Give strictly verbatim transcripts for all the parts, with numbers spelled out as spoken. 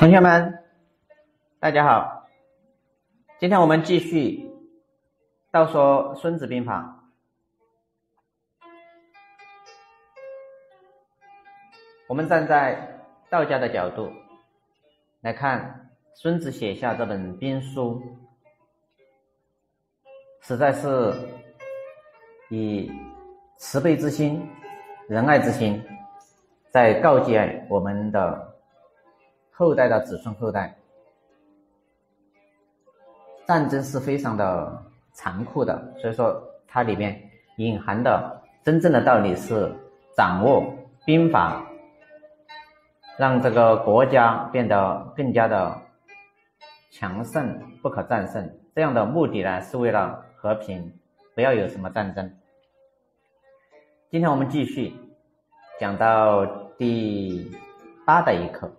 同学们，大家好，今天我们继续道说《孙子兵法》。我们站在道家的角度来看孙子写下这本兵书，实在是以慈悲之心、仁爱之心，在告诫我们的后代的子孙后代，战争是非常的残酷的，所以说它里面隐含的真正的道理是掌握兵法，让这个国家变得更加的强盛，不可战胜。这样的目的呢，是为了和平，不要有什么战争。今天我们继续讲到第八的一课。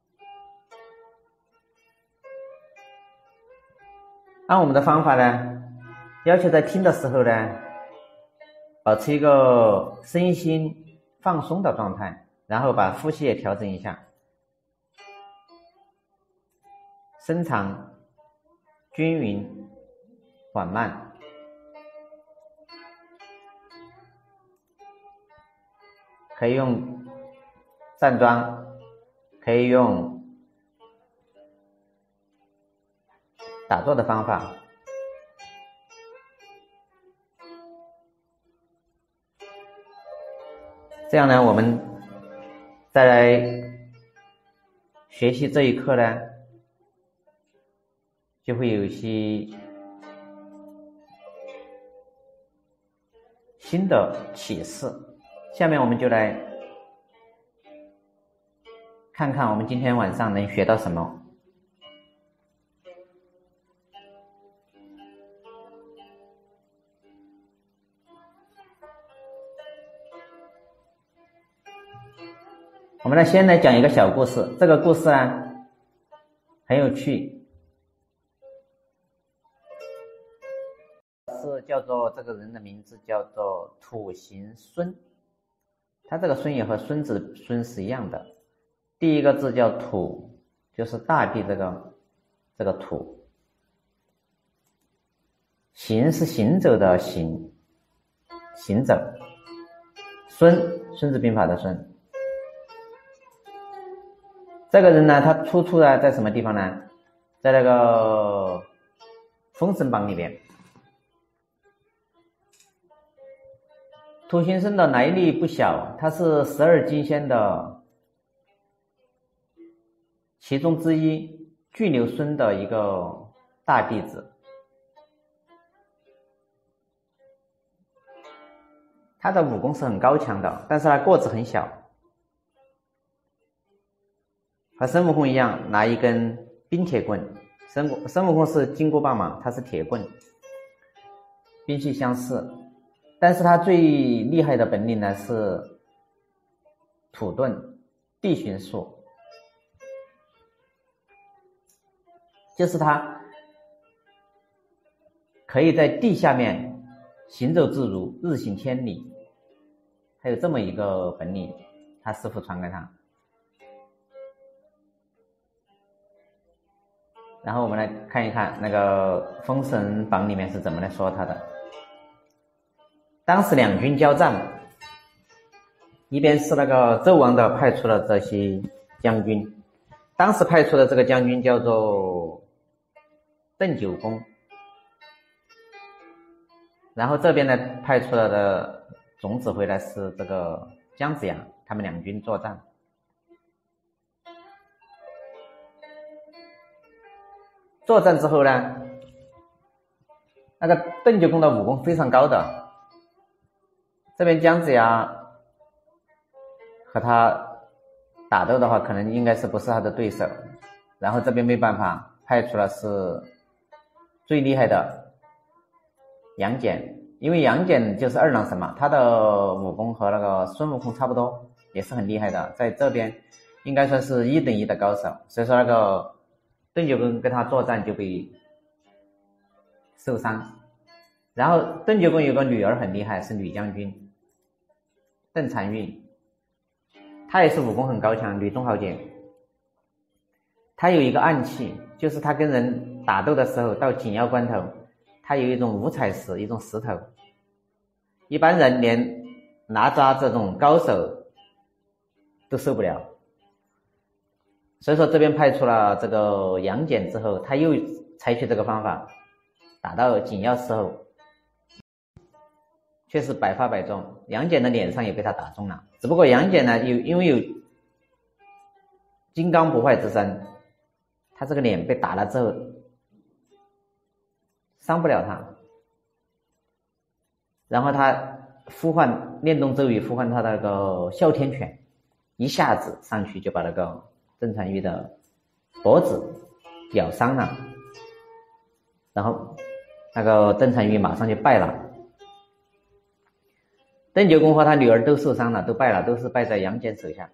按我们的方法呢，要求在听的时候呢，保持一个身心放松的状态，然后把呼吸也调整一下，深长、均匀、缓慢。可以用站桩，可以用打坐的方法。这样呢，我们再来学习这一课呢，就会有一些新的启示。下面我们就来看看我们今天晚上能学到什么。我们来先来讲一个小故事，这个故事呢很有趣，是叫做这个人的名字叫做土行孙，他这个孙也和孙子的孙是一样的，第一个字叫土，就是大地这个这个土，行是行走的行，行走，孙孙子兵法的孙。这个人呢，他出处呢在什么地方呢？在那个《封神榜》里边。土行孙的来历不小，他是十二金仙的其中之一，巨牛孙的一个大弟子。他的武功是很高强的，但是他个子很小，和孙悟空一样拿一根冰铁棍，孙孙悟空是金箍棒嘛，他是铁棍，兵器相似。但是他最厉害的本领呢是土遁地巡术，就是他可以在地下面行走自如，日行千里，还有这么一个本领，他师父传给他。然后我们来看一看那个《封神榜》里面是怎么来说他的。当时两军交战，一边是那个纣王的派出了这些将军，当时派出的这个将军叫做邓九公，然后这边呢派出了的总指挥呢是这个姜子牙，他们两军作战。作战之后呢，那个邓九公的武功非常高的，这边姜子牙和他打斗的话，可能应该是不是他的对手，然后这边没办法，派出了是最厉害的杨戬，因为杨戬就是二郎神嘛，他的武功和那个孙悟空差不多，也是很厉害的，在这边应该算是一等一的高手，所以说那个邓九公跟他作战就被受伤。然后邓九公有个女儿很厉害，是女将军邓婵玉，她也是武功很高强，女中豪杰。 他有一个暗器，就是他跟人打斗的时候，到紧要关头，他有一种五彩石，一种石头，一般人连哪吒这种高手都受不了。所以说这边派出了这个杨戬之后，他又采取这个方法，打到紧要时候，确实百发百中，杨戬的脸上也被他打中了。只不过杨戬呢，有因为有金刚不坏之身，他这个脸被打了之后伤不了他。然后他呼唤念动咒语，呼唤他那个哮天犬，一下子上去就把那个郑传玉的脖子咬伤了。然后那个邓传玉马上就败了，邓九公和他女儿都受伤了，都败了，都是败在杨戬手下。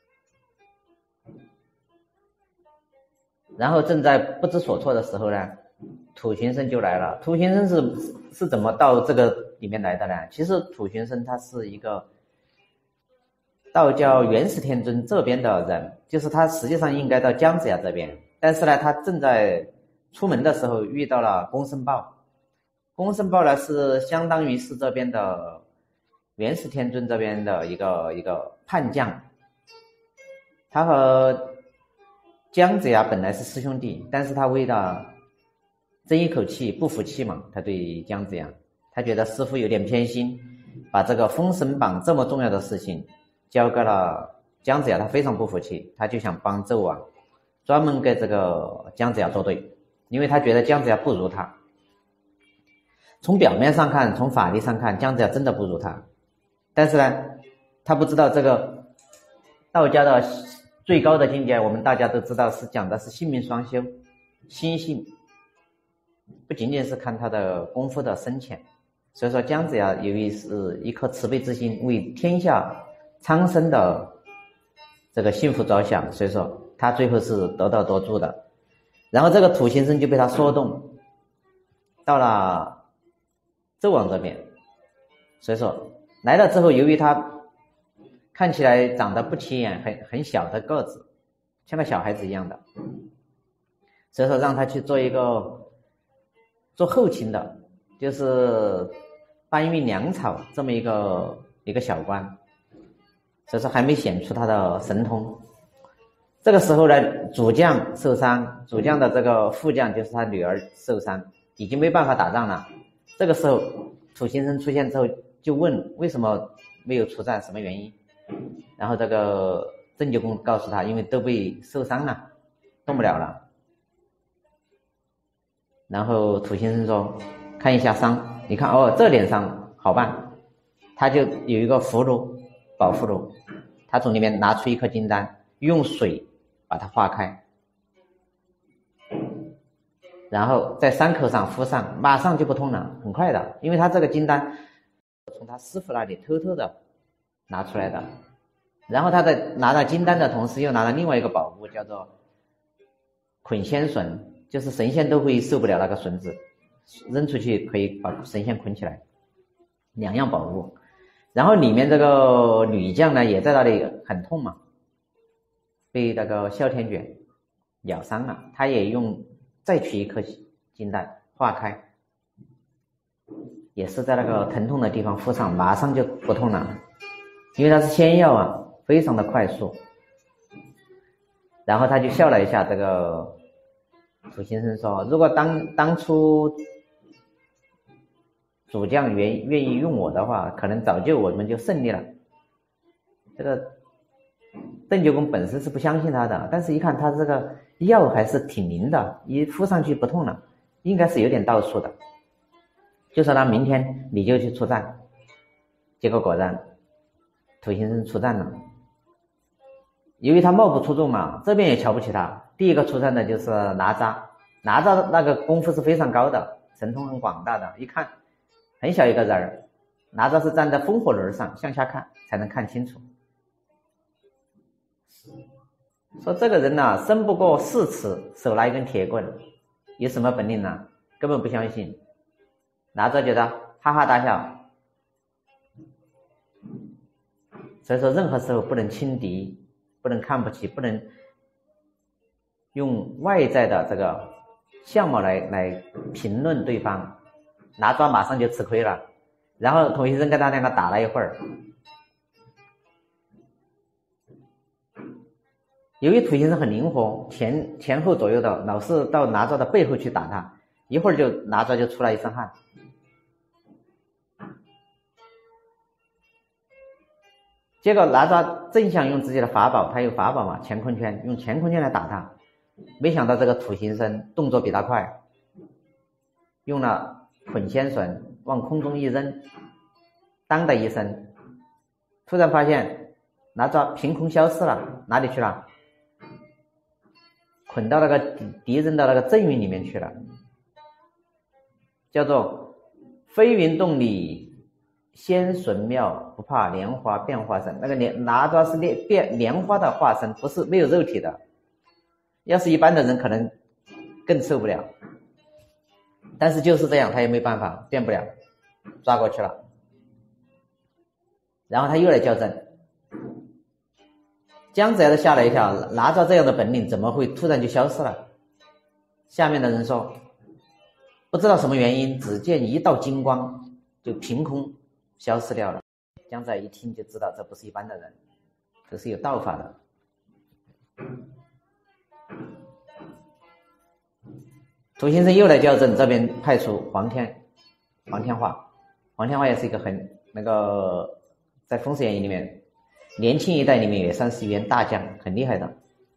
然后正在不知所措的时候呢，土行孙就来了。土行孙是是怎么到这个里面来的呢？其实土行孙他是一个道教元始天尊这边的人，就是他实际上应该到姜子牙这边，但是呢，他正在出门的时候遇到了公孙豹。公孙豹呢是相当于是这边的元始天尊这边的一个一个叛将，他和姜子牙本来是师兄弟，但是他为了争一口气，不服气嘛，他对姜子牙，他觉得师父有点偏心，把这个封神榜这么重要的事情交给了姜子牙，他非常不服气，他就想帮纣王，专门给这个姜子牙作对，因为他觉得姜子牙不如他。从表面上看，从法力上看，姜子牙真的不如他，但是呢，他不知道这个道家的最高的境界，我们大家都知道是讲的是性命双修，心性不仅仅是看他的功夫的深浅。所以说姜子牙由于是一颗慈悲之心，为天下苍生的这个幸福着想，所以说他最后是得道多助的。然后这个土行孙就被他说动，到了纣王这边，所以说来了之后，由于他看起来长得不起眼，很很小的个子，像个小孩子一样的，所以说让他去做一个做后勤的，就是搬运粮草这么一个一个小官，所以说还没显出他的神通。这个时候呢，主将受伤，主将的这个副将就是他女儿受伤，已经没办法打仗了。这个时候土行孙出现之后，就问为什么没有出战，什么原因？然后这个郑九公告诉他，因为都被受伤了，动不了了。然后土行孙说，看一下伤，你看哦，这点伤好办，他就有一个符箓，宝符箓，他从里面拿出一颗金丹，用水把它化开，然后在伤口上敷上，马上就不痛了，很快的，因为他这个金丹从他师傅那里偷偷的拿出来的。然后他在拿到金丹的同时，又拿了另外一个宝物，叫做捆仙绳，就是神仙都会受不了那个绳子，扔出去可以把神仙捆起来，两样宝物。然后里面这个女将呢，也在那里很痛嘛，被那个哮天犬咬伤了，他也用再取一颗金丹化开，也是在那个疼痛的地方敷上，马上就不痛了，因为它是仙药啊，非常的快速。然后他就笑了一下，这个土行孙说，如果当当初主将愿愿意用我的话，可能早就我们就胜利了。这个邓九公本身是不相信他的，但是一看他这个药还是挺灵的，一敷上去不痛了，应该是有点道术的，就说他明天你就去出战。结果果然土行孙出战了，由于他貌不出众嘛，这边也瞧不起他。第一个出战的就是哪吒，哪吒那个功夫是非常高的，神通很广大的，一看很小一个人儿，哪吒是站在风火轮上向下看才能看清楚。说这个人呢、啊，身不过四尺，手拿一根铁棍，有什么本领呢？根本不相信。哪吒觉得哈哈大笑。所以说任何时候不能轻敌，不能看不起，不能用外在的这个相貌来来评论对方，拿抓马上就吃亏了。然后土行孙跟他两个打了一会儿，由于土行孙很灵活，前前后左右的老是到拿抓的背后去打他，一会儿就拿抓就出了一身汗。结果拿抓正想用自己的法宝，他有法宝嘛，乾坤圈，用乾坤圈来打他，没想到这个土行孙动作比他快，用了捆仙绳往空中一扔，当的一声，突然发现拿抓凭空消失了，哪里去了？捆到那个敌人的那个阵云里面去了，叫做飞云洞里仙神妙，不怕莲花变化身。那个莲拿抓是莲变莲花的化身，不是没有肉体的。要是一般的人可能更受不了，但是就是这样，他也没办法，变不了，抓过去了。然后他又来校正，姜子牙都吓了一跳，拿抓这样的本领怎么会突然就消失了？下面的人说不知道什么原因，只见一道金光就凭空消失掉了。姜子牙一听就知道这不是一般的人，这是有道法的。土行孙又来校正，这边派出黄天黄天化，黄天化也是一个很那个在《封神演义》里面年轻一代里面也算是一员大将，很厉害的。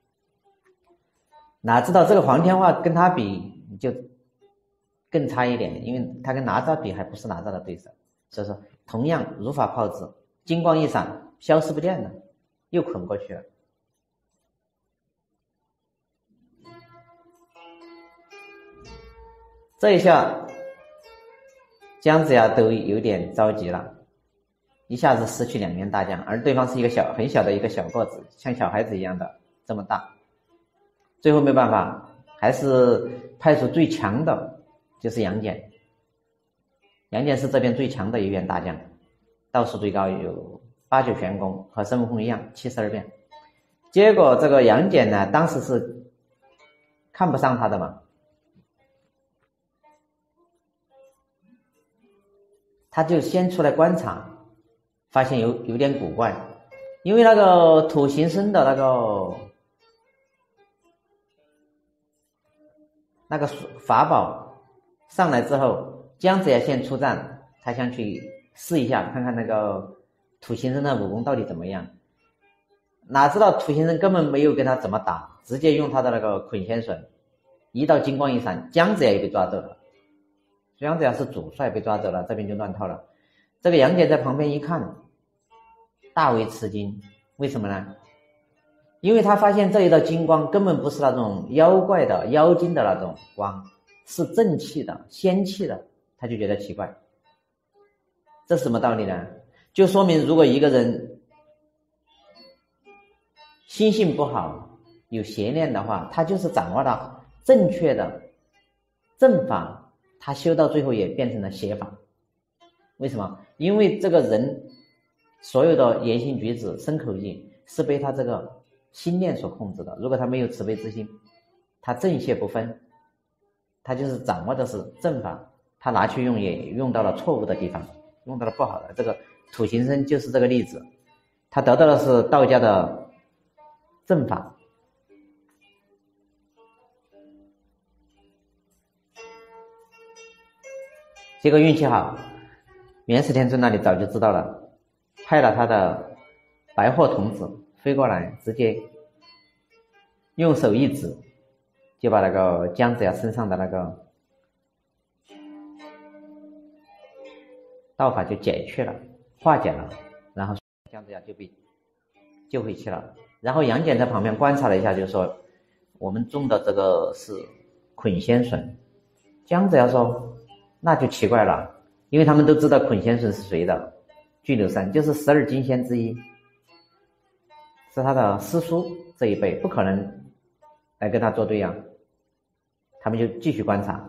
哪知道这个黄天化跟他比就更差一点，因为他跟哪吒比还不是哪吒的对手，所以说同样如法炮制，金光一闪消失不见了，又捆过去了。这一下姜子牙都有点着急了，一下子失去两员大将，而对方是一个小很小的一个小个子，像小孩子一样的这么大。最后没办法，还是派出最强的，就是杨戬。杨戬是这边最强的一员大将，道术最高，有八九玄功，和孙悟空一样七十二变。结果这个杨戬呢，当时是看不上他的嘛，他就先出来观察，发现有有点古怪，因为那个土行孙的那个那个法宝上来之后，姜子牙先出战，他想去试一下，看看那个土行孙的武功到底怎么样。哪知道土行孙根本没有跟他怎么打，直接用他的那个捆仙绳，一道金光一闪，姜子牙也被抓走了。姜子牙是主帅被抓走了，这边就乱套了。这个杨戬在旁边一看，大为吃惊，为什么呢？因为他发现这一道金光根本不是那种妖怪的妖精的那种光，是正气的仙气的，他就觉得奇怪。这是什么道理呢？就说明如果一个人心性不好，有邪念的话，他就是掌握了正确的正法，他修到最后也变成了邪法。为什么？因为这个人所有的言行举止身口意是被他这个心念所控制的。如果他没有慈悲之心，他正邪不分，他就是掌握的是正法，他拿去用也用到了错误的地方，用到了不好的。这个土行孙就是这个例子，他得到的是道家的正法。结果运气好，元始天尊那里早就知道了，派了他的白鹤童子飞过来，直接用手一指，就把那个姜子牙身上的那个道法就解去了，化解了，然后姜子牙就被救回去了。然后杨戬在旁边观察了一下，就说我们种的这个是捆仙绳。姜子牙说那就奇怪了，因为他们都知道捆仙绳是谁的，巨流山就是十二金仙之一，是他的师叔这一辈，不可能来跟他作对呀。他们就继续观察。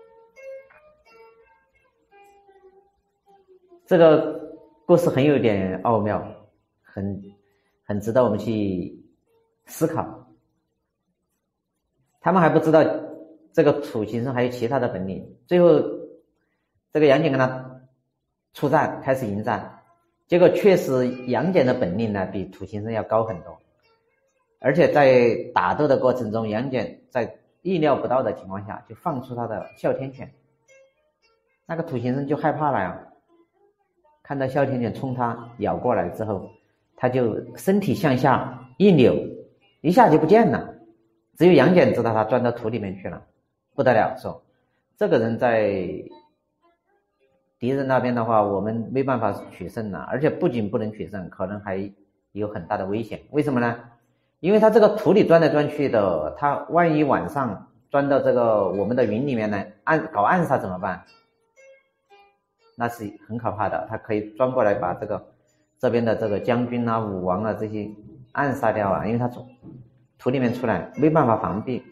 这个故事很有点奥妙，很很值得我们去思考。 他们还不知道这个土行僧还有其他的本领。最后这个杨戬跟他出战，开始迎战，结果确实杨戬的本领呢比土行僧要高很多，而且在打斗的过程中，杨戬在意料不到的情况下就放出他的哮天犬，那个土行僧就害怕了呀，看到哮天犬冲他咬过来之后，他就身体向下一扭，一下就不见了。只有杨戬知道他钻到土里面去了，不得了，说这个人在敌人那边的话，我们没办法取胜了，而且不仅不能取胜，可能还有很大的危险。为什么呢？因为他这个土里钻来钻去的，他万一晚上钻到这个我们的云里面呢，暗搞暗杀怎么办？那是很可怕的，他可以钻过来把这个这边的这个将军啊、武王啊这些暗杀掉啊，因为他从土里面出来没办法防备。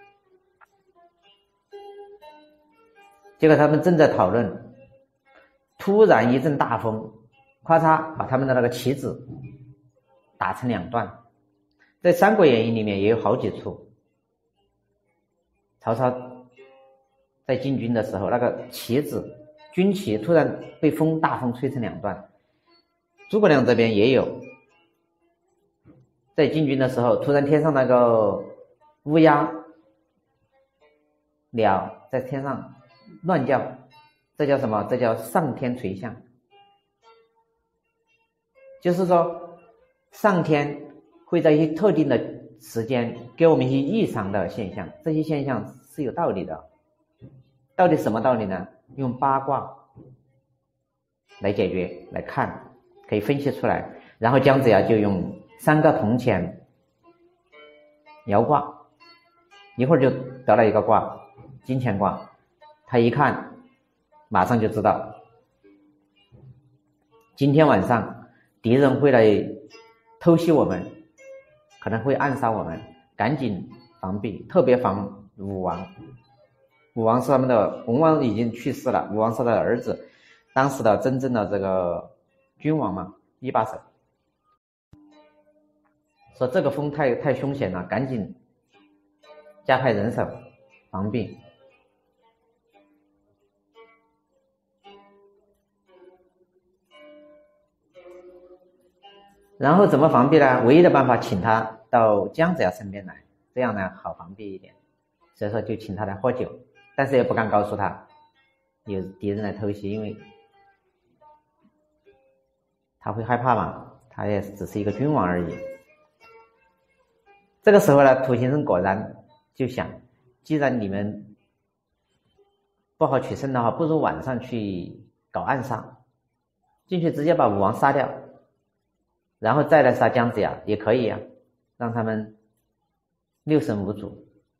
结果他们正在讨论，突然一阵大风，咔嚓把他们的那个旗子打成两段。在《三国演义》里面也有好几处，曹操在进军的时候，那个旗子军旗突然被风大风吹成两段。诸葛亮这边也有，在进军的时候，突然天上那个乌鸦鸟在天上乱叫，这叫什么？这叫上天垂象。就是说上天会在一些特定的时间给我们一些异常的现象，这些现象是有道理的。到底什么道理呢？用八卦来解决来看，可以分析出来。然后姜子牙就用三个铜钱摇卦，一会儿就得了一个卦，金钱卦。他一看马上就知道今天晚上敌人会来偷袭我们，可能会暗杀我们，赶紧防备，特别防武王。武王是他们的，文王已经去世了，武王是他的儿子，当时的真正的这个君王嘛，一把手。说这个风太太凶险了，赶紧加派人手防备。然后怎么防备呢？唯一的办法请他到姜子牙身边来，这样呢好防备一点。所以说就请他来喝酒，但是也不敢告诉他有敌人来偷袭，因为他会害怕嘛，他也只是一个君王而已。这个时候呢，土行孙果然就想，既然你们不好取胜的话，不如晚上去搞暗杀，进去直接把武王杀掉，然后再来杀姜子牙也可以啊，让他们六神无主。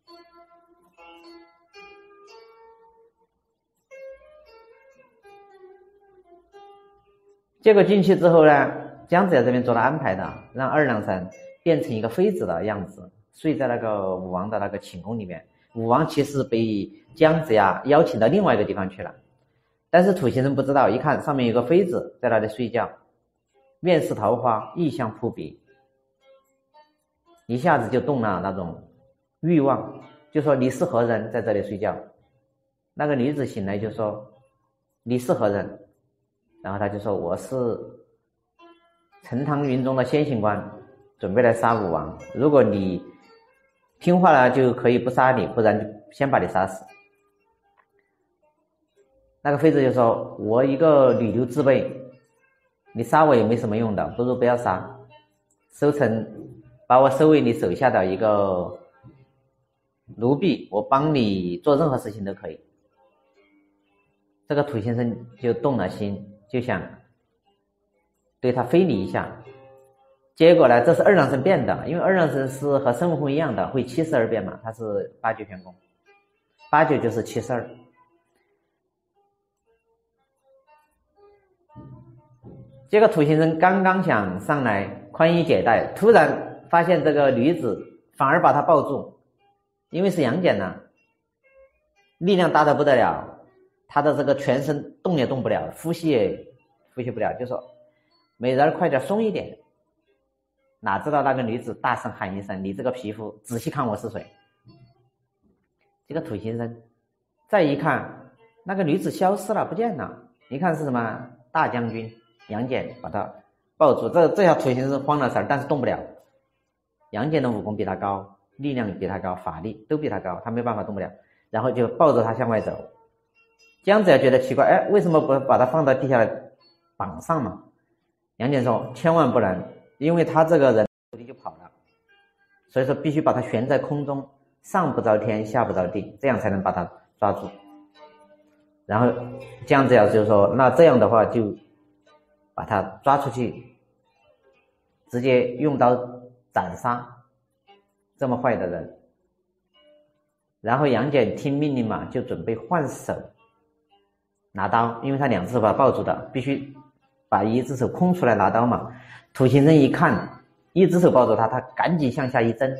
结果进去之后呢，姜子牙这边做了安排的，让二郎神变成一个妃子的样子，睡在那个武王的那个寝宫里面。武王其实被姜子牙邀请到另外一个地方去了，但是土行孙不知道，一看上面有个妃子在那里睡觉，面似桃花，异香扑鼻，一下子就动了那种欲望，就说你是何人在这里睡觉？那个女子醒来就说你是何人？然后他就说我是陈塘云中的先行官，准备来杀武王，如果你听话了就可以不杀你，不然就先把你杀死。那个妃子就说我一个女流之辈，你杀我也没什么用的，不如不要杀，收成把我收为你手下的一个奴婢，我帮你做任何事情都可以。这个土先生就动了心，就想对他非礼一下。结果呢，这是二郎神变的，因为二郎神是和孙悟空一样的会七十二变嘛，他是八九玄功，八九就是七十二。结果土行孙刚刚想上来宽衣解带，突然发现这个女子反而把他抱住，因为是杨戬呢，力量大得不得了，他的这个全身动也动不了，呼吸也呼吸不了，就说美人快点松一点。哪知道那个女子大声喊一声，你这个皮肤仔细看我是谁。 这个土行僧再一看，那个女子消失了，不见了，一看是什么大将军杨戬把他抱住，这这下土行僧慌了神，但是动不了。杨戬的武功比他高，力量比他高，法力都比他高，他没办法动不了，然后就抱着他向外走。姜子牙觉得奇怪，哎，为什么不把他放到地下的绑上嘛？杨戬说千万不能，因为他这个人就跑了，所以说必须把他悬在空中，上不着天下不着地，这样才能把他抓住。然后姜子牙就说那这样的话就把他抓出去，直接用刀斩杀这么坏的人。然后杨戬听命令嘛，就准备换手拿刀，因为他两只手把他抱住的，必须把一只手空出来拿刀嘛。土行僧一看一只手抱住他，他赶紧向下一挣，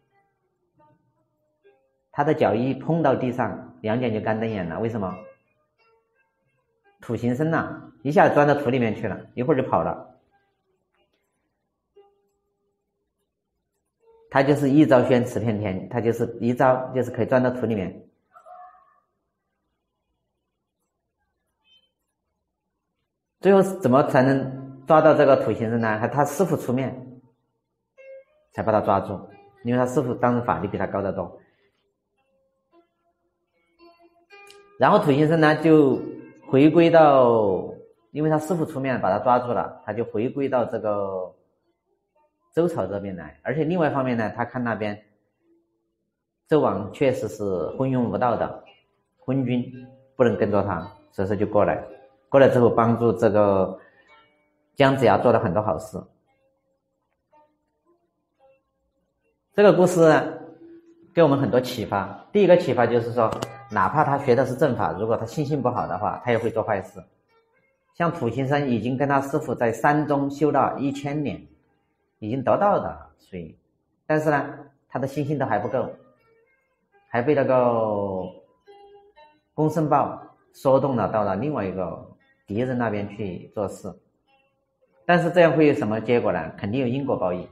他的脚一碰到地上，杨戬就干瞪眼了。为什么？土行僧啊一下钻到土里面去了，一会儿就跑了。他就是一招宣此片天，他就是一招就是可以钻到土里面。最后怎么才能抓到这个土行僧呢？还他师父出面才把他抓住，因为他师父当时法力比他高得多。然后土行僧呢就回归到，因为他师父出面把他抓住了，他就回归到这个周朝这边来。而且另外一方面呢，他看那边周王确实是昏庸无道的昏君，不能跟着他，所以说就过来过来之后帮助这个姜子牙做了很多好事。这个故事呢给我们很多启发。第一个启发就是说，哪怕他学的是正法，如果他心性不好的话，他也会做坏事。像土行僧已经跟他师父在山中修了一千年，已经得道的水，但是呢他的心性都还不够，还被那个公孙豹说动了，到了另外一个敌人那边去做事。但是这样会有什么结果呢？肯定有因果报应。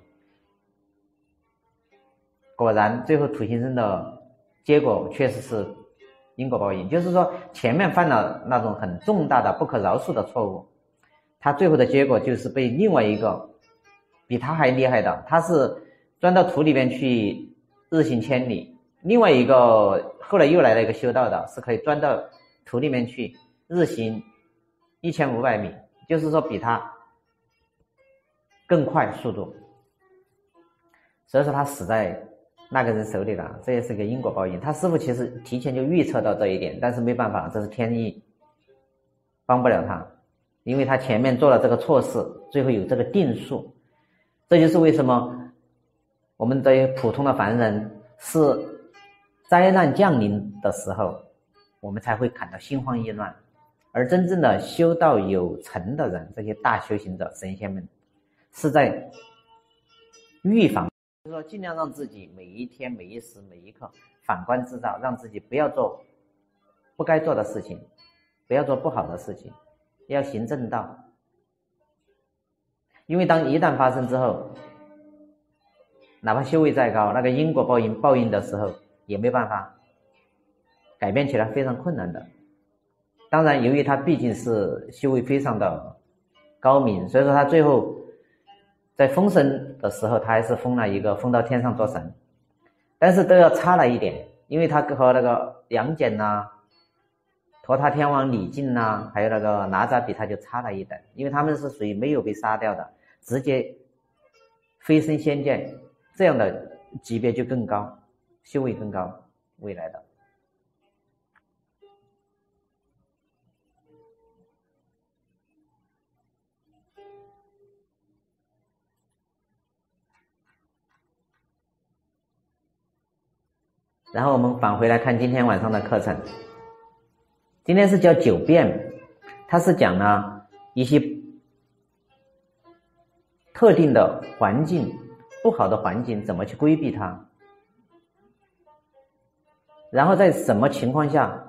果然最后土行僧的结果确实是因果报应，就是说前面犯了那种很重大的不可饶恕的错误，他最后的结果就是被另外一个比他还厉害的，他是钻到土里面去日行千里，另外一个后来又来了一个修道的，是可以钻到土里面去日行一千五百米，就是说比他更快速度，所以说他死在那个人手里了，这也是个因果报应。他师父其实提前就预测到这一点，但是没办法，这是天意，帮不了他，因为他前面做了这个错事，最后有这个定数。这就是为什么我们这些普通的凡人是灾难降临的时候我们才会感到心慌意乱，而真正的修道有成的人，这些大修行者神仙们是在预防，就是说尽量让自己每一天每一时每一刻反观自照，让自己不要做不该做的事情，不要做不好的事情，要行正道。因为当一旦发生之后，哪怕修为再高，那个因果报应报应的时候也没办法改变起来，非常困难的。当然由于他毕竟是修为非常的高明，所以说他最后在封神的时候他还是封了一个封到天上做神，但是都要差了一点，因为他和那个杨戬呐、陀他天王李靖呐、还有那个哪吒比他就差了一等，因为他们是属于没有被杀掉的，直接飞升仙界，这样的级别就更高，修为更高，未来的。然后我们返回来看今天晚上的课程。今天是叫九变，它是讲呢一些特定的环境，不好的环境怎么去规避它，然后在什么情况下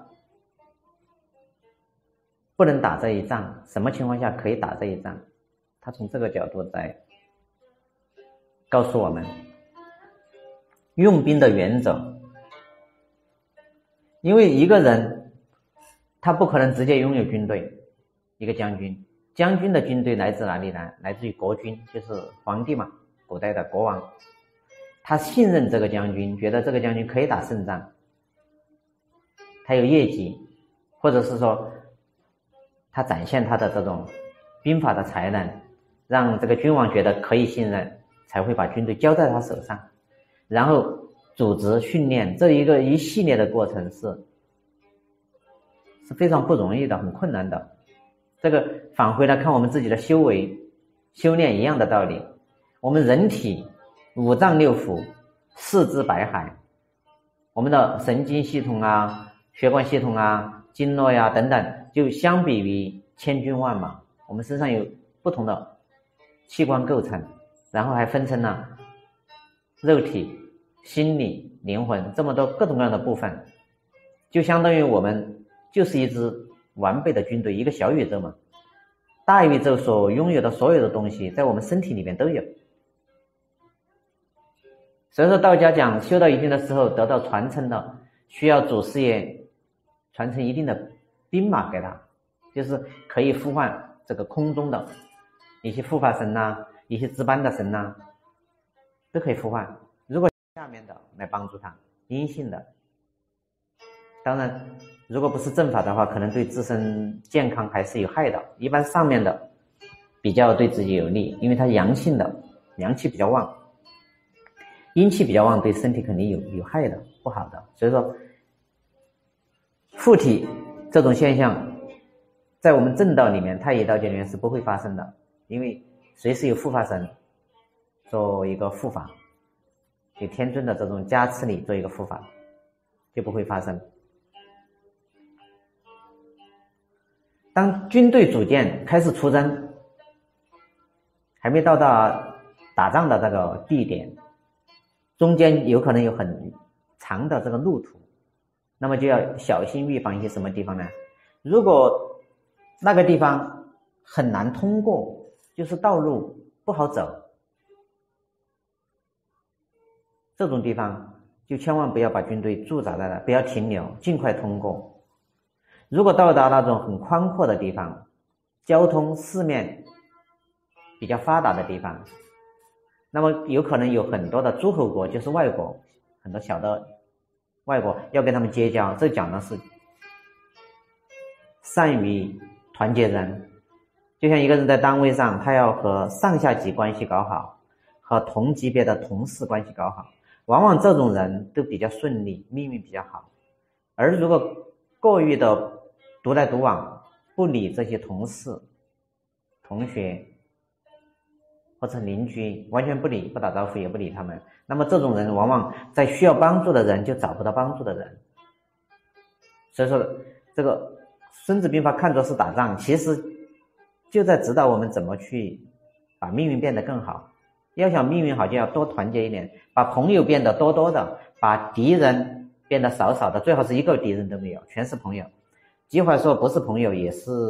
不能打这一仗，什么情况下可以打这一仗，他从这个角度在告诉我们用兵的原则。 因为一个人他不可能直接拥有军队，一个将军，将军的军队来自哪里呢？来自于国君，就是皇帝嘛，古代的国王。他信任这个将军，觉得这个将军可以打胜仗，他有业绩，或者是说他展现他的这种兵法的才能，让这个君王觉得可以信任，才会把军队交在他手上，然后组织训练，这一个一系列的过程是是非常不容易的，很困难的。这个返回来看我们自己的修为修炼一样的道理，我们人体五脏六腑四肢百骸，我们的神经系统啊、血管系统啊、经络呀、等等，就相比于千军万马，我们身上有不同的器官构成，然后还分成了肉体、心理、灵魂这么多各种各样的部分，就相当于我们就是一支完备的军队，一个小宇宙嘛。大宇宙所拥有的所有的东西在我们身体里面都有。所以说道家讲修到一定的时候得到传承的，需要祖师爷传承一定的兵马给他，就是可以呼唤这个空中的一些护法神呐、啊、一些值班的神呐、啊、都可以呼唤。如果下面的来帮助他，阴性的，当然如果不是正法的话，可能对自身健康还是有害的。一般上面的比较对自己有利，因为它阳性的，阳气比较旺，阴气比较旺，对身体肯定有有害的，不好的。所以说附体这种现象在我们正道里面、太乙道教里面是不会发生的，因为随时有护法神做一个护法，有天尊的这种加持力做一个护法，就不会发生。当军队组建开始出征，还没到达打仗的这个地点，中间有可能有很长的这个路途，那么就要小心预防一些什么地方呢？如果那个地方很难通过，就是道路不好走，这种地方就千万不要把军队驻扎在那，不要停留，尽快通过。如果到达那种很宽阔的地方，交通四面比较发达的地方，那么有可能有很多的诸侯国，就是外国，很多小的外国要跟他们结交，这讲的是善于团结人。就像一个人在单位上，他要和上下级关系搞好，和同级别的同事关系搞好，往往这种人都比较顺利，命运比较好。而如果过于的独来独往，不理这些同事、同学或者邻居，完全不理，不打招呼也不理他们，那么这种人往往在需要帮助的人就找不到帮助的人。所以说这个孙子兵法看作是打仗，其实就在指导我们怎么去把命运变得更好。要想命运好，就要多团结一点，把朋友变得多多的，把敌人变得少少的，最好是一个敌人都没有，全是朋友。计划说不是朋友也是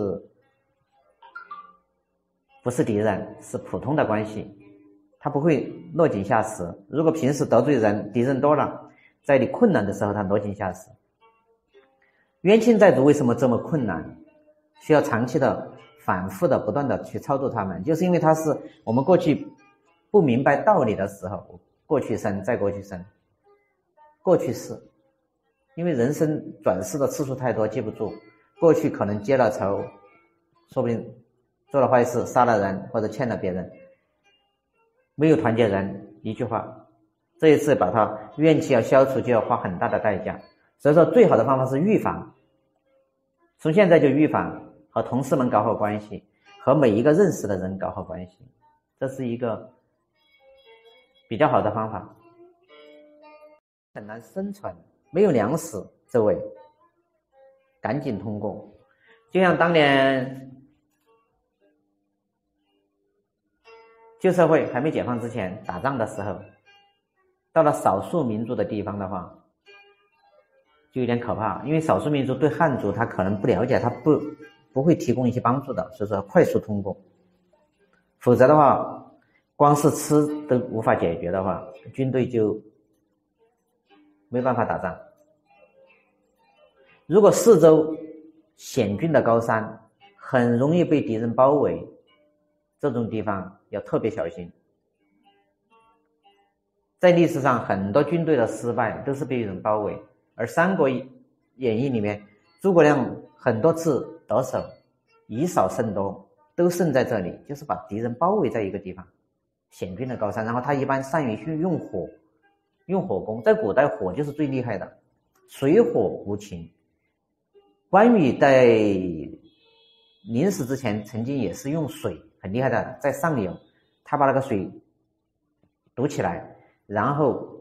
不是敌人，是普通的关系，他不会落井下石。如果平时得罪人，敌人多了，在你困难的时候他落井下石。冤亲债主为什么这么困难？需要长期的反复的不断的去操作他们，就是因为他是我们过去不明白道理的时候，过去生再过去生过去世，因为人生转世的次数太多，记不住。过去可能结了仇，说不定做了坏事，杀了人或者欠了别人，没有团结人，一句话，这一次把他怨气要消除，就要花很大的代价。所以说最好的方法是预防，从现在就预防，和同事们搞好关系，和每一个认识的人搞好关系，这是一个比较好的方法。很难生存，没有粮食，这位赶紧通过。就像当年旧社会还没解放之前，打仗的时候，到了少数民族的地方的话，就有点可怕，因为少数民族对汉族他可能不了解，他不不会提供一些帮助的，所以说快速通过。否则的话，光是吃都无法解决的话，军队就没办法打仗。 如果四周险峻的高山，很容易被敌人包围，这种地方要特别小心。在历史上，很多军队的失败都是被人包围，而《三国演义》里面，诸葛亮很多次得手，以少胜多，都胜在这里，就是把敌人包围在一个地方，险峻的高山。然后他一般善于去用火，用火攻，在古代火就是最厉害的，水火无情。关羽在临死之前曾经也是用水，很厉害的，在上游他把那个水堵起来，然后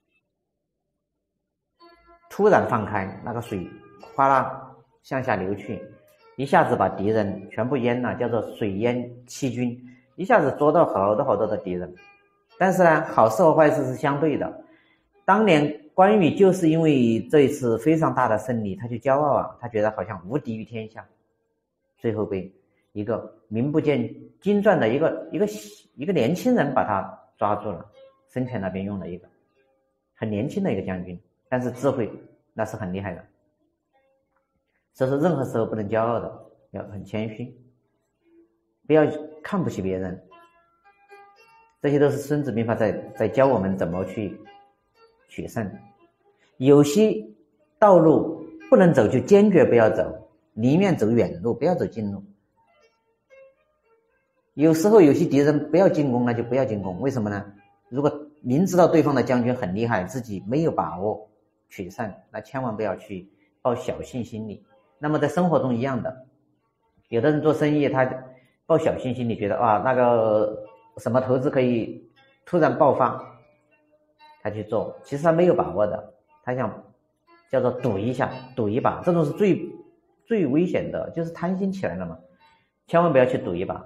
突然放开，那个水哗啦向下流去，一下子把敌人全部淹了，叫做水淹七军，一下子捉到好多好多的敌人。但是呢，好事和坏事是相对的。当年关羽就是因为这一次非常大的胜利，他就骄傲啊，他觉得好像无敌于天下，最后被一个名不见经传的一个一个一个年轻人把他抓住了。孙权那边用了一个很年轻的一个将军，但是智慧那是很厉害的。所以说任何时候不能骄傲的，要很谦虚，不要看不起别人。这些都是孙子兵法在在教我们怎么去取胜。有些道路不能走就坚决不要走，宁愿走远路，不要走近路。有时候有些敌人不要进攻，那就不要进攻。为什么呢？如果明知道对方的将军很厉害，自己没有把握取胜，那千万不要去抱侥幸心理。那么在生活中一样的，有的人做生意他抱侥幸心理，觉得啊那个什么投资可以突然爆发，他去做，其实他没有把握的，他想叫做赌一下，赌一把，这种是最最危险的，就是贪心起来了嘛，千万不要去赌一把。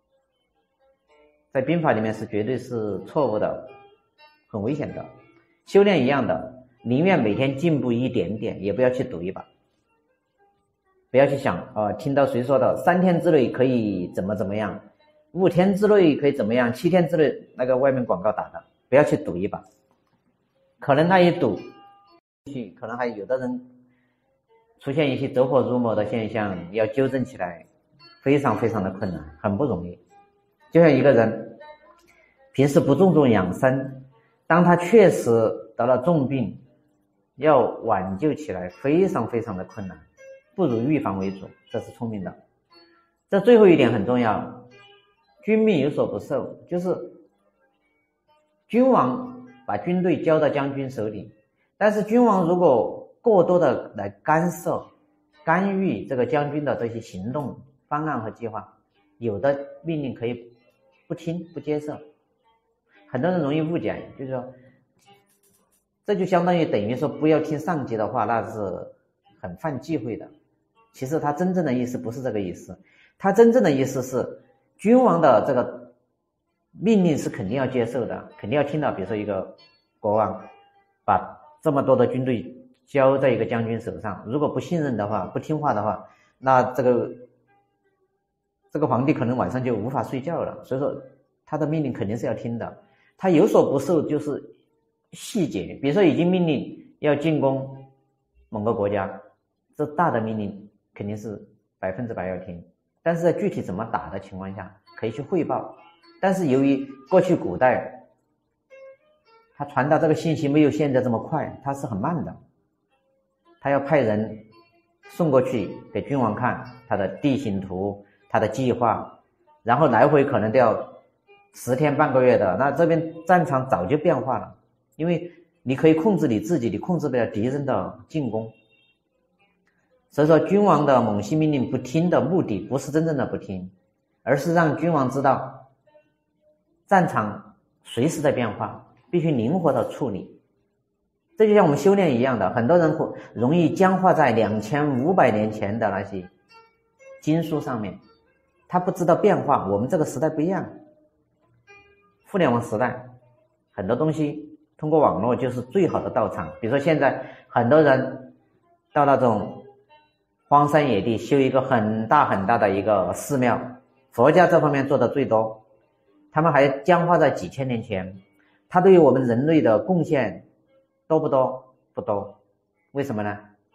在兵法里面是绝对是错误的，很危险的。修炼一样的，宁愿每天进步一点点，也不要去赌一把。不要去想啊、呃，听到谁说的三天之内可以怎么怎么样，五天之内可以怎么样，七天之内那个外面广告打的，不要去赌一把。可能那一赌，可能还有的人出现一些走火入魔的现象，要纠正起来非常非常的困难，很不容易。就像一个人平时不注重养生，当他确实得了重病，要挽救起来非常非常的困难，不如预防为主，这是聪明的。这最后一点很重要，君命有所不受，就是君王把军队交到将军手里，但是君王如果过多的来干涉干预这个将军的这些行动方案和计划，有的命令可以不听不接受，很多人容易误解，就是说这就相当于等于说不要听上级的话，那是很犯忌讳的。其实他真正的意思不是这个意思，他真正的意思是君王的这个命令是肯定要接受的，肯定要听到。比如说一个国王把这么多的军队交在一个将军手上，如果不信任的话，不听话的话，那这个这个皇帝可能晚上就无法睡觉了。所以说他的命令肯定是要听的，他有所不受就是细节，比如说已经命令要进攻某个国家，这大的命令肯定是百分之百要听，但是在具体怎么打的情况下可以去汇报。但是由于过去古代他传达这个信息没有现在这么快，他是很慢的，他要派人送过去给君王看他的地形图，他的计划，然后来回可能都要十天半个月的，那这边战场早就变化了，因为你可以控制你自己，你控制不了敌人的进攻。所以说君王的猛系命令不听的目的不是真正的不听，而是让君王知道战场随时在变化，必须灵活的处理。这就像我们修炼一样的，很多人容易僵化在两千五百年前的那些经书上面，他不知道变化。我们这个时代不一样，互联网时代，很多东西通过网络就是最好的道场。比如说现在很多人到那种荒山野地修一个很大很大的一个寺庙，佛家这方面做的最多，他们还僵化在几千年前，他对于我们人类的贡献多不多？不多。为什么呢？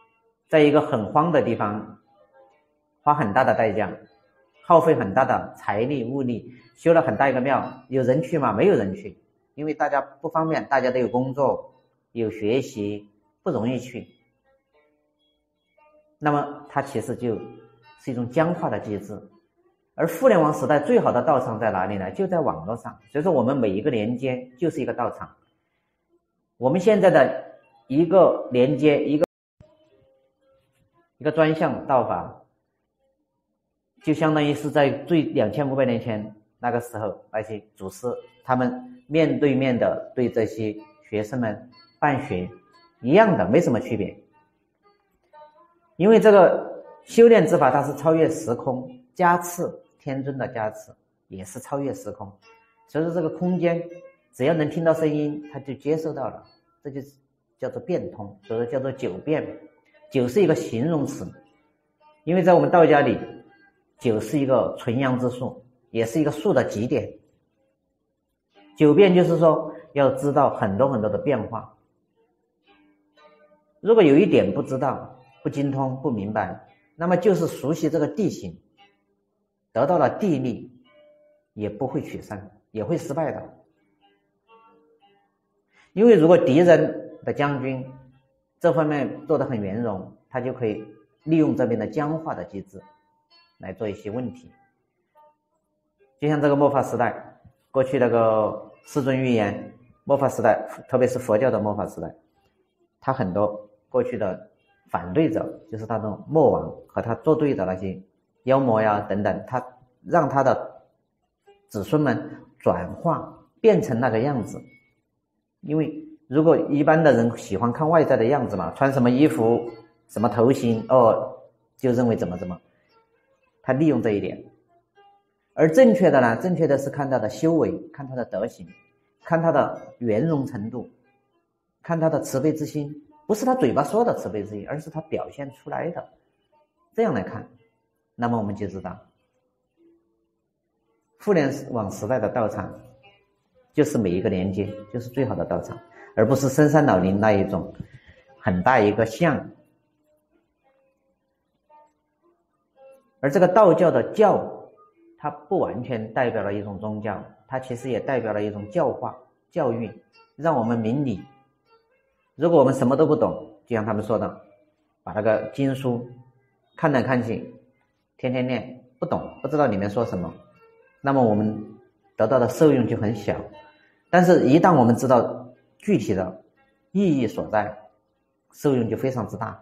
在一个很荒的地方花很大的代价，耗费很大的财力物力，修了很大一个庙，有人去吗？没有人去，因为大家不方便，大家都有工作有学习，不容易去。那么它其实就是一种僵化的机制。而互联网时代最好的道场在哪里呢？就在网络上。所以说我们每一个连接就是一个道场。我们现在的一个连接，一个一个专项道法，就相当于是在最两千五百年前那个时候，那些祖师他们面对面的对这些学生们办学一样的，没什么区别。因为这个修炼之法它是超越时空，加持天尊的加持也是超越时空，所以说这个空间只要能听到声音它就接受到了，这就叫做变通，所以说叫做九变。九是一个形容词，因为在我们道家里，九是一个纯阳之数，也是一个数的极点。九变就是说要知道很多很多的变化，如果有一点不知道，不精通，不明白，那么就是熟悉这个地形，得到了地利，也不会取胜，也会失败的。因为如果敌人的将军这方面做得很圆融，他就可以利用这边的僵化的机制来做一些问题。就像这个末法时代，过去那个世尊预言，末法时代特别是佛教的末法时代，他很多过去的反对者，就是他的末王和他作对的那些妖魔呀等等，他让他的子孙们转化变成那个样子。因为如果一般的人喜欢看外在的样子嘛，穿什么衣服什么头型哦，就认为怎么怎么，他利用这一点。而正确的呢，正确的是看他的修为，看他的德行，看他的圆融程度，看他的慈悲之心，不是他嘴巴说的慈悲之心，而是他表现出来的，这样来看，那么我们就知道互联网时代的道场就是每一个连接就是最好的道场，而不是深山老林那一种很大一个像。而这个道教的教，它不完全代表了一种宗教，它其实也代表了一种教化教育，让我们明理。如果我们什么都不懂，就像他们说的，把那个经书看来看去，天天念，不懂，不知道里面说什么，那么我们得到的受用就很小。但是一旦我们知道具体的意义所在，受用就非常之大。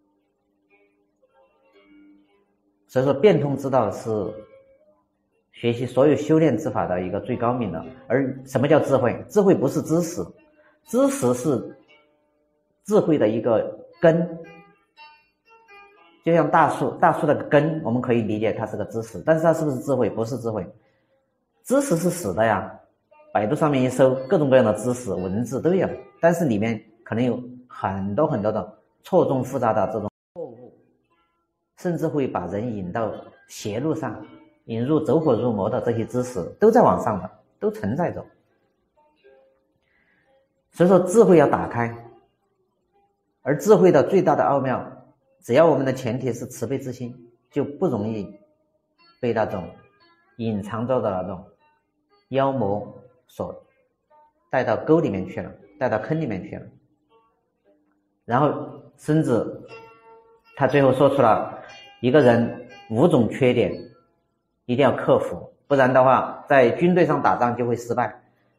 所以说变通之道是学习所有修炼之法的一个最高明的。而什么叫智慧？智慧不是知识，知识是智慧的一个根。就像大树，大树的根我们可以理解它是个知识，但是它是不是智慧？不是智慧。知识是死的呀，百度上面一搜，各种各样的知识文字都有，但是里面可能有很多很多的错综复杂的这种错误，甚至会把人引到邪路上，引入走火入魔的这些知识都在网上的，都存在着。所以说智慧要打开，而智慧的最大的奥妙，只要我们的前提是慈悲之心，就不容易被那种隐藏着的那种妖魔所带到沟里面去了，带到坑里面去了。然后孙子他最后说出了一个人五种缺点一定要克服，不然的话在军队上打仗就会失败。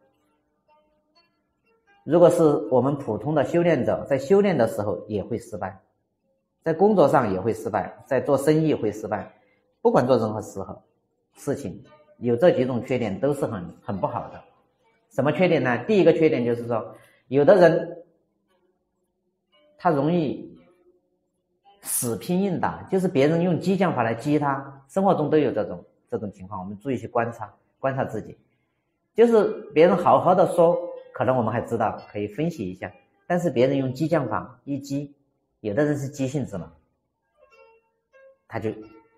如果是我们普通的修炼者，在修炼的时候也会失败，在工作上也会失败，在做生意会失败，不管做任何时候事情，有这几种缺点都是很很不好的。什么缺点呢？第一个缺点就是说，有的人他容易死拼硬打，就是别人用激将法来激他，生活中都有这种这种情况，我们注意去观察观察自己。就是别人好好的说，可能我们还知道可以分析一下，但是别人用激将法一激，有的人是急性子嘛，他就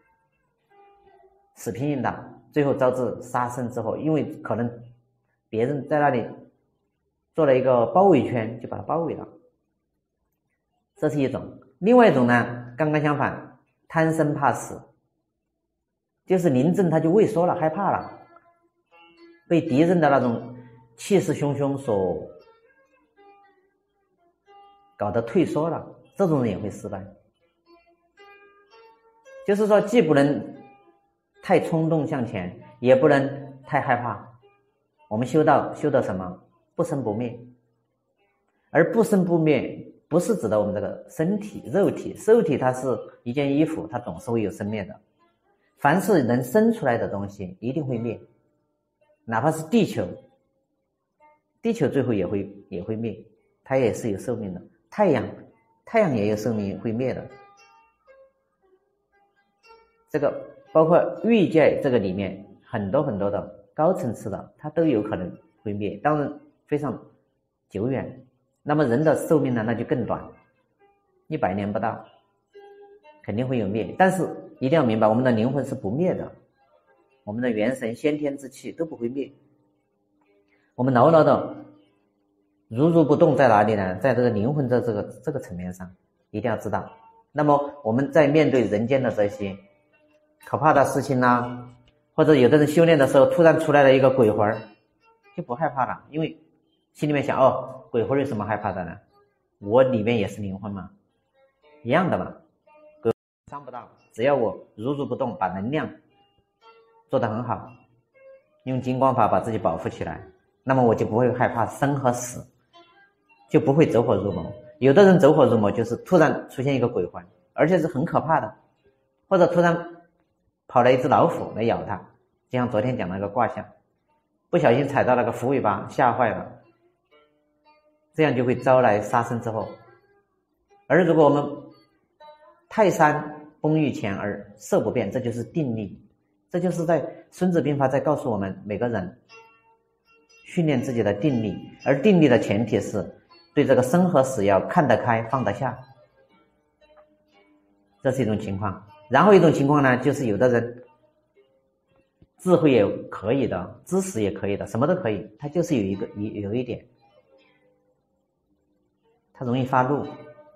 死拼硬打，最后招致杀身之祸。因为可能别人在那里做了一个包围圈，就把他包围了，这是一种。 另外一种呢，刚刚相反，贪生怕死，就是临阵他就畏缩了，害怕了，被敌人的那种气势汹汹所搞得退缩了，这种人也会失败。就是说，既不能太冲动向前，也不能太害怕。我们修道修的什么？不生不灭。而不生不灭不是指的我们这个身体肉体，肉体它是一件衣服，它总是会有生灭的。凡是能生出来的东西一定会灭，哪怕是地球，地球最后也会也会灭，它也是有寿命的。太阳太阳也有寿命会灭的。这个包括欲界这个里面很多很多的高层次的，它都有可能会灭，当然非常久远。那么人的寿命呢，那就更短，一百年不到，肯定会有灭。但是一定要明白，我们的灵魂是不灭的，我们的元神、先天之气都不会灭。我们牢牢的如如不动在哪里呢？在这个灵魂的这个这个层面上，一定要知道。那么我们在面对人间的这些可怕的事情啦，或者有的人修炼的时候突然出来了一个鬼魂，就不害怕了，因为心里面想，哦，鬼魂有什么害怕的呢？我里面也是灵魂嘛，一样的嘛，鬼伤不到，只要我如如不动，把能量做得很好，用金光法把自己保护起来，那么我就不会害怕生和死，就不会走火入魔。有的人走火入魔就是突然出现一个鬼魂，而且是很可怕的，或者突然跑来一只老虎来咬他，就像昨天讲那个卦象，不小心踩到那个虎尾巴，吓坏了，这样就会招来杀身之祸。而如果我们泰山崩于前而色不变，这就是定力。这就是在孙子兵法在告诉我们每个人训练自己的定力，而定力的前提是对这个生和死要看得开放得下，这是一种情况。然后一种情况呢，就是有的人智慧也可以的，知识也可以的，什么都可以，他就是有一个有一点他容易发怒，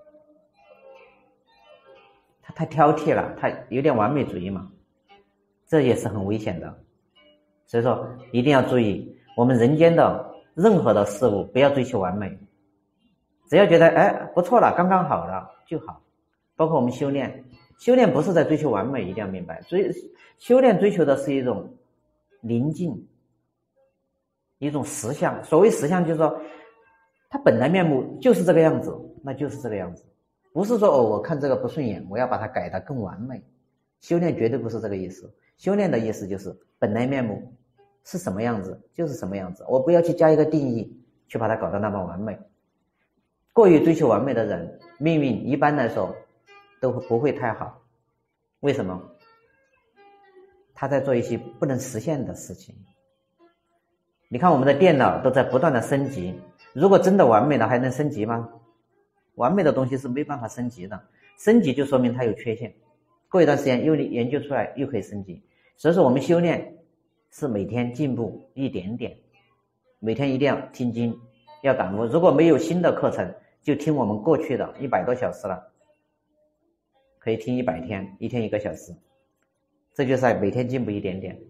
他太挑剔了，他有点完美主义嘛，这也是很危险的。所以说一定要注意，我们人间的任何的事物不要追求完美，只要觉得哎不错了，刚刚好了就好。包括我们修炼，修炼不是在追求完美，一定要明白，追修炼追求的是一种宁静，一种实相。所谓实相就是说它本来面目就是这个样子，那就是这个样子，不是说哦我看这个不顺眼，我要把它改得更完美。修炼绝对不是这个意思，修炼的意思就是本来面目是什么样子就是什么样子，我不要去加一个定义去把它搞得那么完美。过于追求完美的人，命运一般来说都不会太好。为什么？他在做一些不能实现的事情。你看我们的电脑都在不断的升级，如果真的完美了还能升级吗？完美的东西是没办法升级的，升级就说明它有缺陷，过一段时间又研究出来又可以升级。所以说我们修炼是每天进步一点点，每天一定要听经要感悟。如果没有新的课程，就听我们过去的一百多小时了，可以听一百天，一天一个小时，这就是每天进步一点点。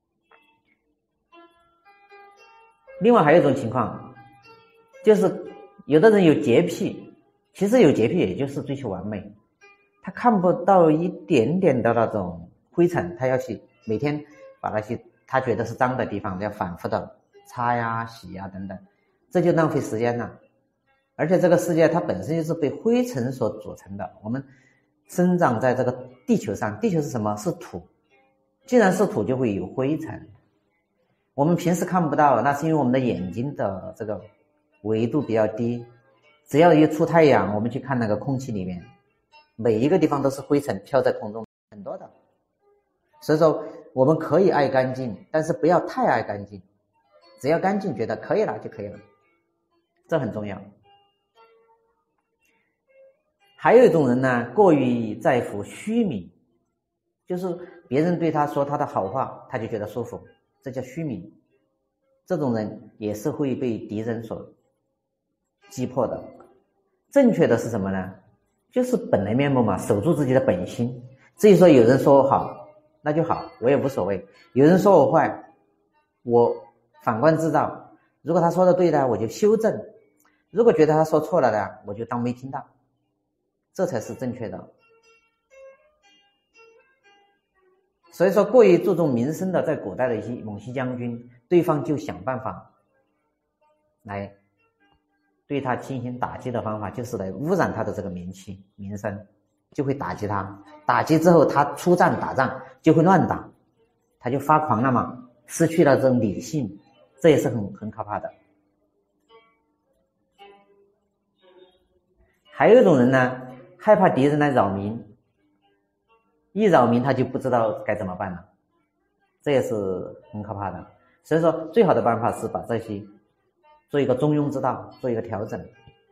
另外还有一种情况，就是有的人有洁癖，其实有洁癖也就是追求完美，他看不到一点点的那种灰尘，他要去每天把那些他觉得是脏的地方要反复的擦呀洗呀等等，这就浪费时间了。而且这个世界它本身就是被灰尘所组成的，我们生长在这个地球上，地球是什么？是土，既然是土就会有灰尘，我们平时看不到，那是因为我们的眼睛的这个维度比较低，只要一出太阳，我们去看那个空气里面，每一个地方都是灰尘飘在空中，很多的。所以说我们可以爱干净，但是不要太爱干净，只要干净觉得可以了就可以了，这很重要。还有一种人呢，过于在乎虚名，就是别人对他说他的好话，他就觉得舒服，这叫虚名。这种人也是会被敌人所击破的。正确的是什么呢？ 就是本来面目嘛，守住自己的本心。至于说有人说我好，那就好，我也无所谓。有人说我坏，我反观自照，如果他说的对的，我就修正；如果觉得他说错了的，我就当没听到，这才是正确的。所以说，过于注重名声的，在古代的一些蒙西将军，对方就想办法来对他进行打击的方法，就是来污染他的这个名气、名声，就会打击他。打击之后，他出战打仗就会乱打，他就发狂了嘛，失去了这种理性，这也是很很可怕的。还有一种人呢，害怕敌人来扰民，一扰民他就不知道该怎么办了，这也是很可怕的。所以说，最好的办法是把这些做一个中庸之道，做一个调整。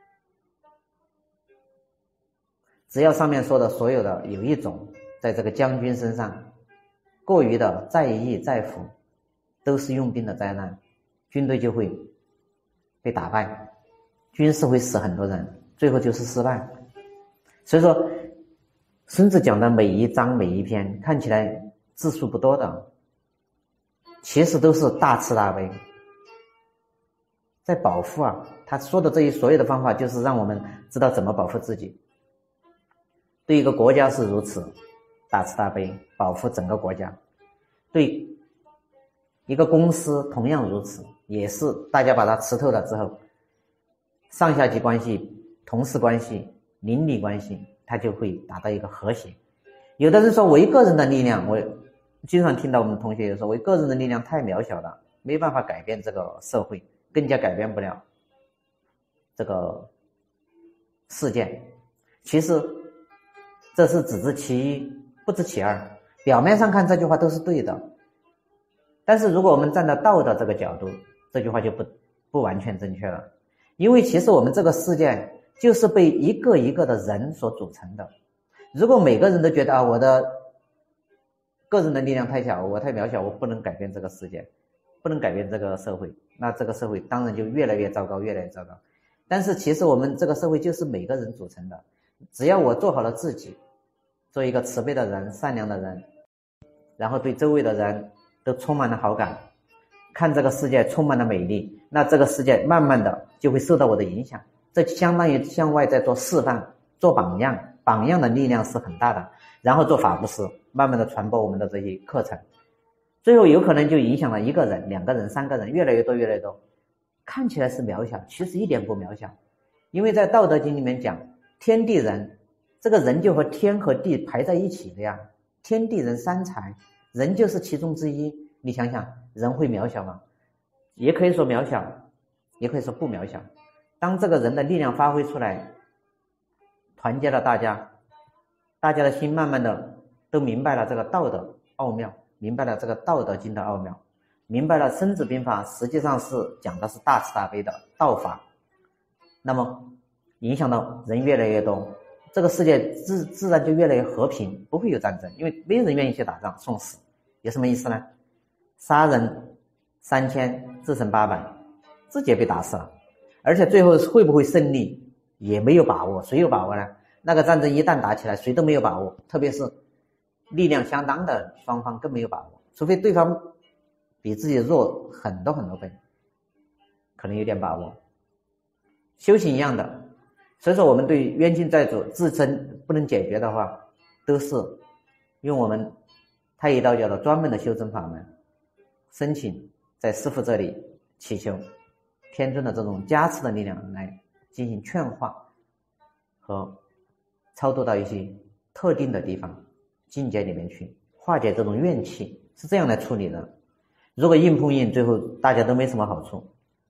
只要上面说的所有的有一种在这个将军身上过于的在意在乎，都是用兵的灾难，军队就会被打败，军事会死很多人，最后就是失败。所以说孙子讲的每一章每一篇看起来字数不多的，其实都是大慈大悲，在保护啊。他说的这些所有的方法，就是让我们知道怎么保护自己。对一个国家是如此大慈大悲，保护整个国家；对一个公司同样如此，也是大家把它吃透了之后，上下级关系、同事关系、邻里关系，它就会达到一个和谐。有的人说我一个人的力量，我经常听到我们同学有说我一个人的力量太渺小了，没办法改变这个社会，更加改变不了这个世界。其实这是只知其一不知其二，表面上看这句话都是对的，但是如果我们站在道德这个角度，这句话就不不完全正确了。因为其实我们这个世界就是被一个一个的人所组成的，如果每个人都觉得啊，我的个人的力量太小，我太渺小，我不能改变这个世界，不能改变这个社会，那这个社会当然就越来越糟糕，越来越糟糕。但是其实我们这个社会就是每个人组成的，只要我做好了自己，做一个慈悲的人、善良的人，然后对周围的人都充满了好感，看这个世界充满了美丽，那这个世界慢慢的就会受到我的影响。这相当于向外在做示范，做榜样，榜样的力量是很大的。然后做法布施，慢慢的传播我们的这些课程，最后有可能就影响了一个人、两个人、三个人，越来越多越来越多。看起来是渺小，其实一点不渺小。因为在道德经里面讲天地人，这个人就和天和地排在一起的呀，天地人三才，人就是其中之一。你想想，人会渺小吗？也可以说渺小，也可以说不渺小。当这个人的力量发挥出来，团结了大家，大家的心慢慢的都明白了这个道德奥妙，明白了这个道德经的奥妙，明白了孙子兵法实际上是讲的是大慈大悲的道法，那么影响到人越来越多，这个世界自自然就越来越和平，不会有战争，因为没有人愿意去打仗送死。有什么意思呢？杀人三千自损八百，自己也被打死了，而且最后会不会胜利也没有把握。谁有把握呢？那个战争一旦打起来，谁都没有把握，特别是力量相当的双方更没有把握，除非对方比自己弱很多很多倍，可能有点把握。修行一样的，所以说我们对冤亲债主自身不能解决的话，都是用我们太乙道教的专门的修正法门，申请在师父这里祈求天尊的这种加持的力量来进行劝化和超度到一些特定的地方境界里面去，化解这种怨气，是这样来处理的。如果硬碰硬，最后大家都没什么好处。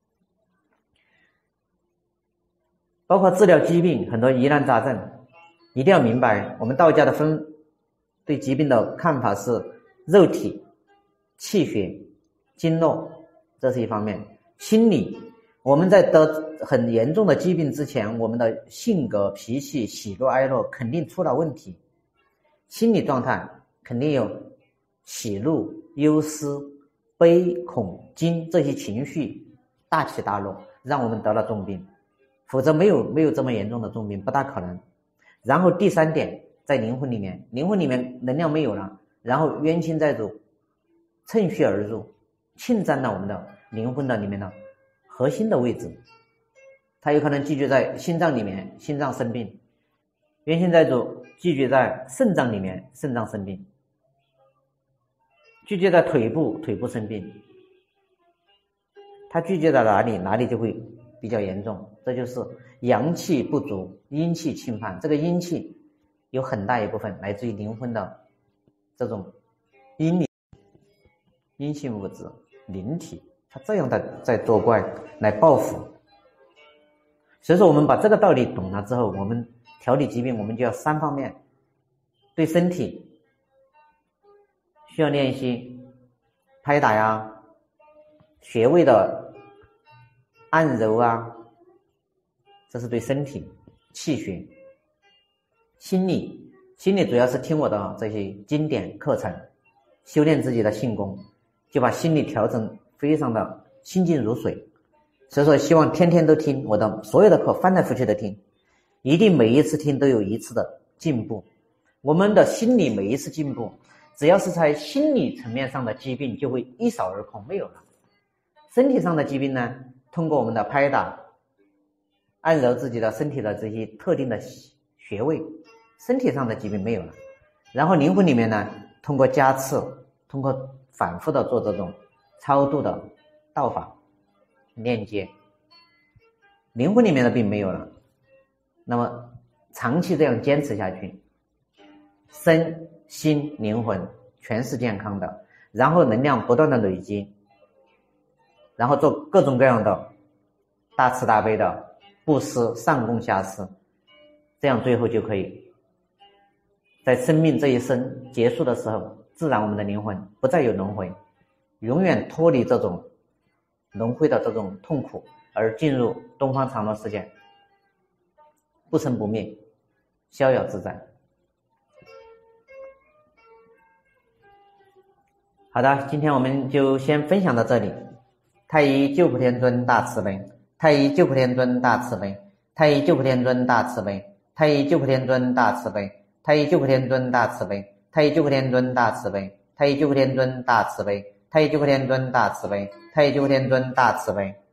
包括治疗疾病，很多疑难杂症，一定要明白我们道家的分对疾病的看法是肉体、气血、经络，这是一方面。心理，我们在得很严重的疾病之前，我们的性格、脾气、喜怒哀乐肯定出了问题，心理状态肯定有喜怒、忧思、悲、恐、惊这些情绪大起大落，让我们得了重病。否则没有没有这么严重的重病，不大可能。 然后第三点，在灵魂里面，灵魂里面能量没有了，然后冤亲债主趁虚而入，侵占了我们的灵魂的里面的核心的位置，它有可能寄居在心脏里面，心脏生病；冤亲债主寄居在肾脏里面，肾脏生病；聚集在腿部，腿部生病。它聚集在哪里，哪里就会比较严重。这就是阳气不足，阴气侵犯。这个阴气有很大一部分来自于灵魂的这种阴灵、阴性物质、灵体，它这样的在作怪来报复。所以说我们把这个道理懂了之后，我们调理疾病我们就要三方面。对身体需要练习拍打呀，穴位的按揉啊，这是对身体气血。心理心理主要是听我的这些经典课程，修炼自己的性功，就把心理调整非常的心静如水。所以说希望天天都听我的所有的课，翻来覆去的听，一定每一次听都有一次的进步。我们的心理每一次进步，只要是在心理层面上的疾病就会一扫而空，没有了。身体上的疾病呢，通过我们的拍打按揉自己的身体的这些特定的穴位，身体上的疾病没有了。然后灵魂里面呢，通过加持，通过反复的做这种超度的道法链接，灵魂里面的病没有了。那么长期这样坚持下去，身心灵魂全是健康的，然后能量不断的累积，然后做各种各样的大慈大悲的布施，上供下施，这样最后就可以在生命这一生结束的时候，自然我们的灵魂不再有轮回，永远脱离这种轮回的这种痛苦，而进入东方常乐世界，不生不灭，逍遥自在。好的，今天我们就先分享到这里。太乙救苦天尊大慈悲，太乙救苦天尊大慈悲，太乙救苦天尊大慈悲，太乙救苦天尊大慈悲，太乙救苦天尊大慈悲，太乙救苦天尊大慈悲，太乙救苦天尊大慈悲，太乙救苦天尊大慈悲，太乙救苦天尊大慈悲。